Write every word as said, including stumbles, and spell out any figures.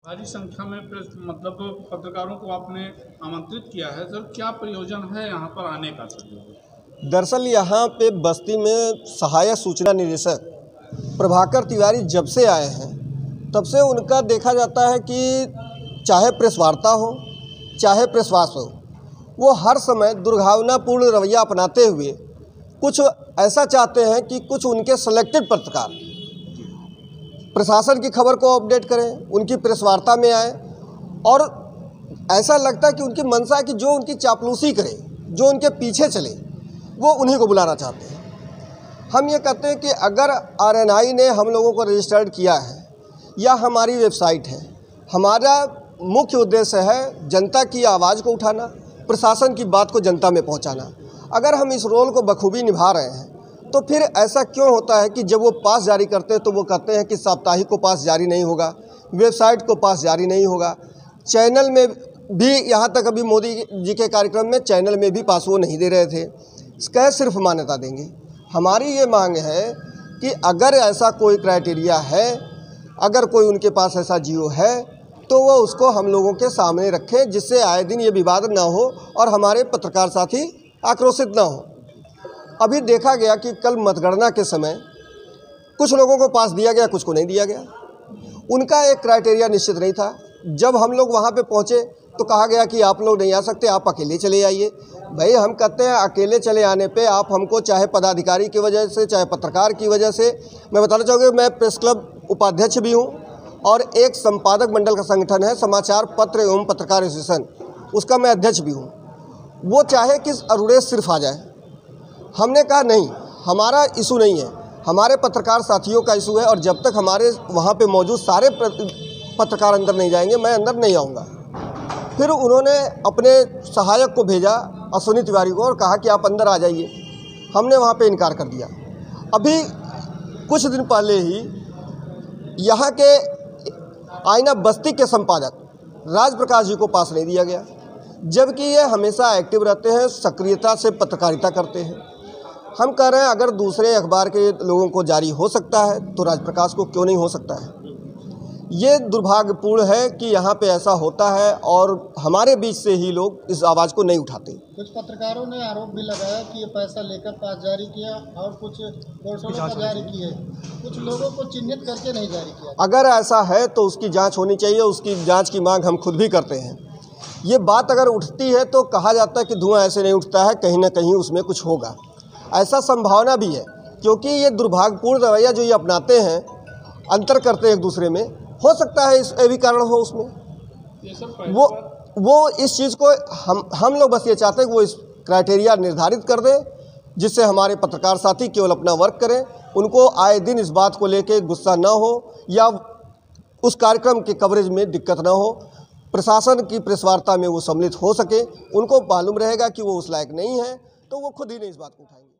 भारी संख्या में प्रेस मतलब पत्रकारों को आपने आमंत्रित किया है सर, क्या प्रयोजन है यहाँ पर आने का सर? दरअसल यहाँ पे बस्ती में सहायक सूचना निदेशक प्रभाकर तिवारी जब से आए हैं तब से उनका देखा जाता है कि चाहे प्रेस वार्ता हो चाहे प्रेस वास हो, वो हर समय दुर्भावनापूर्ण रवैया अपनाते हुए कुछ ऐसा चाहते हैं कि कुछ उनके सेलेक्टेड पत्रकार प्रशासन की खबर को अपडेट करें, उनकी प्रेस वार्ता में आए, और ऐसा लगता है कि उनकी मंशा है कि जो उनकी चापलूसी करे, जो उनके पीछे चले, वो उन्हीं को बुलाना चाहते हैं। हम ये कहते हैं कि अगर आर एन आई ने हम लोगों को रजिस्टर्ड किया है या हमारी वेबसाइट है, हमारा मुख्य उद्देश्य है जनता की आवाज़ को उठाना, प्रशासन की बात को जनता में पहुंचाना। अगर हम इस रोल को बखूबी निभा रहे हैं तो फिर ऐसा क्यों होता है कि जब वो पास जारी करते हैं तो वो कहते हैं कि साप्ताहिक को पास जारी नहीं होगा, वेबसाइट को पास जारी नहीं होगा, चैनल में भी, यहाँ तक अभी मोदी जी के कार्यक्रम में चैनल में भी पास वो नहीं दे रहे थे, इसका सिर्फ मान्यता देंगे। हमारी ये मांग है कि अगर ऐसा कोई क्राइटेरिया है, अगर कोई उनके पास ऐसा जियो है तो वो उसको हम लोगों के सामने रखें, जिससे आए दिन ये विवाद ना हो और हमारे पत्रकार साथी आक्रोशित ना हो। अभी देखा गया कि कल मतगणना के समय कुछ लोगों को पास दिया गया, कुछ को नहीं दिया गया। उनका एक क्राइटेरिया निश्चित नहीं था। जब हम लोग वहाँ पे पहुँचे तो कहा गया कि आप लोग नहीं आ सकते, आप अकेले चले आइए। भाई हम कहते हैं अकेले चले आने पे आप हमको, चाहे पदाधिकारी की वजह से चाहे पत्रकार की वजह से, मैं बताना चाहूँगा मैं प्रेस क्लब उपाध्यक्ष भी हूँ और एक संपादक मंडल का संगठन है समाचार पत्र एवं पत्रकार एसोसिएशन, उसका मैं अध्यक्ष भी हूँ। वो चाहे कि अरुणेश सिर्फ आ जाए, हमने कहा नहीं, हमारा इशू नहीं है, हमारे पत्रकार साथियों का इशू है, और जब तक हमारे वहाँ पे मौजूद सारे पत्रकार अंदर नहीं जाएंगे मैं अंदर नहीं आऊँगा। फिर उन्होंने अपने सहायक को भेजा अश्विनी तिवारी को और कहा कि आप अंदर आ जाइए। हमने वहाँ पे इनकार कर दिया। अभी कुछ दिन पहले ही यहाँ के आईना बस्ती के संपादक राज प्रकाश जी को पास नहीं दिया गया, जबकि ये हमेशा एक्टिव रहते हैं, सक्रियता से पत्रकारिता करते हैं। हम कह रहे हैं अगर दूसरे अखबार के लोगों को जारी हो सकता है तो राजप्रकाश को क्यों नहीं हो सकता है। ये दुर्भाग्यपूर्ण है कि यहाँ पे ऐसा होता है और हमारे बीच से ही लोग इस आवाज़ को नहीं उठाते। कुछ पत्रकारों ने आरोप भी लगाया कि ये पैसा लेकर पास जारी किया और कुछ पोर्टलों पर जारी किए, कुछ लोगों को चिन्हित करके नहीं जारी किया। अगर ऐसा है तो उसकी जाँच होनी चाहिए, उसकी जाँच की मांग हम खुद भी करते हैं। ये बात अगर उठती है तो कहा जाता है कि धुआं ऐसे नहीं उठता है, कहीं ना कहीं उसमें कुछ होगा। ऐसा संभावना भी है, क्योंकि ये दुर्भाग्यपूर्ण रवैया जो ये अपनाते हैं, अंतर करते हैं एक दूसरे में, हो सकता है इस भी कारण हो उसमें। वो वो इस चीज़ को हम हम लोग बस ये चाहते हैं कि वो इस क्राइटेरिया निर्धारित कर दें, जिससे हमारे पत्रकार साथी केवल अपना वर्क करें, उनको आए दिन इस बात को लेके गुस्सा ना हो या उस कार्यक्रम के कवरेज में दिक्कत ना हो, प्रशासन की प्रेस वार्ता में वो सम्मिलित हो सके। उनको मालूम रहेगा कि वो उस लायक नहीं है तो वो खुद ही नहीं इस बात को उठाएंगे।